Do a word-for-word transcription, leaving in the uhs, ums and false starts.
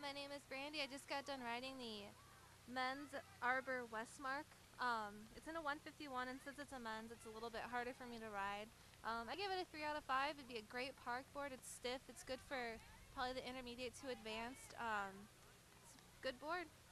my name is Brandy. I just got done riding the men's Arbor Westmark. Um, it's in a one fifty-one, and since it's a men's, it's a little bit harder for me to ride. Um, I give it a three out of five. It'd be a great park board. It's stiff. It's good for probably the intermediate to advanced. Um, it's a good board.